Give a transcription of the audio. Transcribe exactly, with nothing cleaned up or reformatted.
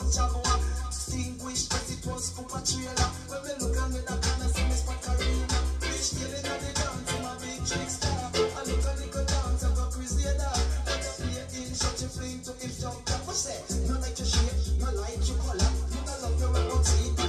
Jaguar. Distinguished as it was for a trailer. When me look on the corner, see me spot Karina. Rich killing at the dance, I'm a big trick star. I look at the dance, I'm a crusader. When you play in, shut your flame to if jump. What's that? No like your shape, no like your color. You don't love your routine.